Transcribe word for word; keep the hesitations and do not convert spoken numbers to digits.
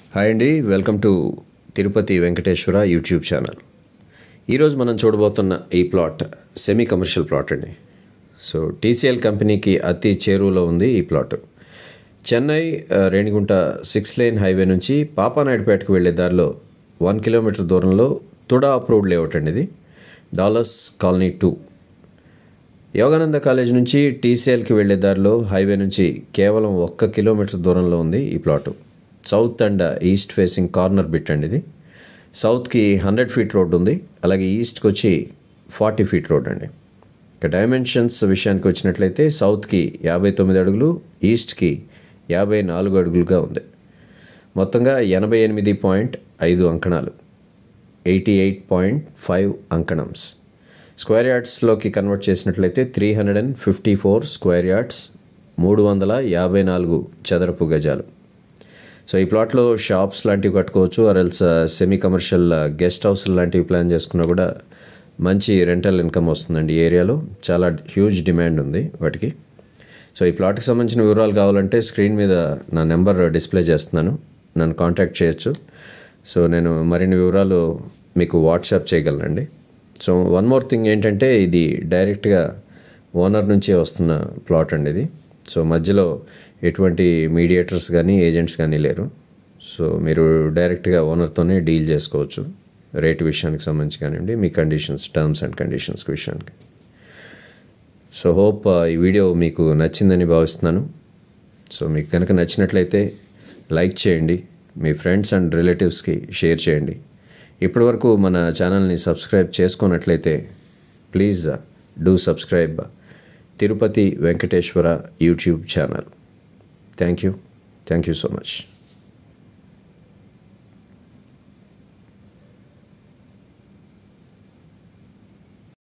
Hi అండి, welcome to Tirupati Venkateswara YouTube channel. ఈరోజు మనం చూడబోతున్న ఈ ప్లాట్ సెమీ కమర్షియల్ ప్లాట్ అండి. సో టీసీఎల్ కంపెనీకి అతి చేరువలో ఉంది ఈ plot. Chennai Renigunta six lane highway నుంచి పాపానాయుడుపేటకు వెళ్ళే దారిలో వన్ కిలోమీటర్ దూరంలో తుడా అప్రూవ్డ్ లేఅవుట్ అండి. ఇది dollars colony two. Yogananda college నుంచి టీసీఎల్కి వెళ్ళే దారిలో హైవే నుంచి కేవలం ఒక్క కిలోమీటర్ దూరంలో ఉంది ఈ plot. South and east facing corner bit అండి. ఇది సౌత్కి హండ్రెడ్ ఫీట్ రోడ్ ఉంది, అలాగే ఈస్ట్కి వచ్చి ఫార్టీ ఫీట్ రోడ్ అండి. ఇక డైమెన్షన్స్ విషయానికి వచ్చినట్లయితే సౌత్కి యాభై తొమ్మిది అడుగులు, ఈస్ట్కి యాభై నాలుగు అడుగులుగా ఉంది. మొత్తంగా ఎనభై ఎనిమిది పాయింట్ ఐదు అంకణాలు, ఎయిటీ ఎయిట్ పాయింట్ ఫైవ్ అంకణమ్స్. స్క్వేర్ యార్డ్స్లోకి కన్వర్ట్ చేసినట్లయితే three hundred and fifty four square yards, మూడు వందల యాభై నాలుగు చదరపు గజాలు. సో ఈ ప్లాట్లో షాప్స్ లాంటివి కట్టుకోవచ్చు, ఆర్ఎల్స్ సెమీ కమర్షియల్ గెస్ట్ హౌస్ లాంటివి ప్లాన్ చేసుకున్నా కూడా మంచి రెంటల్ ఇన్కమ్ వస్తుందండి. ఈ ఏరియాలో చాలా హ్యూజ్ డిమాండ్ ఉంది వాటికి. సో ఈ ప్లాట్కి సంబంధించిన వివరాలు కావాలంటే స్క్రీన్ మీద నా నెంబర్ డిస్ప్లే చేస్తున్నాను, నన్ను కాంటాక్ట్ చేయొచ్చు. సో నేను మరిన్ని వివరాలు మీకు వాట్సాప్ చేయగలనండి. సో వన్ మోర్ థింగ్ ఏంటంటే ఇది డైరెక్ట్గా ఓనర్ నుంచే వస్తున్న ప్లాట్ అండి ఇది. సో మధ్యలో ఎటువంటి మీడియేటర్స్ కానీ ఏజెంట్స్ కానీ లేరు. సో మీరు డైరెక్ట్గా ఓనర్తోనే డీల్ చేసుకోవచ్చు రేటు విషయానికి సంబంధించి కానివ్వండి, మీ కండిషన్స్, టర్మ్స్ అండ్ కండిషన్స్ విషయానికి. సో హోప్ ఈ వీడియో మీకు నచ్చిందని భావిస్తున్నాను. సో మీకు కనుక నచ్చినట్లయితే లైక్ చేయండి, మీ ఫ్రెండ్స్ అండ్ రిలేటివ్స్కి షేర్ చేయండి. ఇప్పటివరకు మన ఛానల్ని సబ్స్క్రైబ్ చేసుకున్నట్లయితే please do subscribe Tirupati Venkateswara YouTube channel. Thank you. Thank you so much.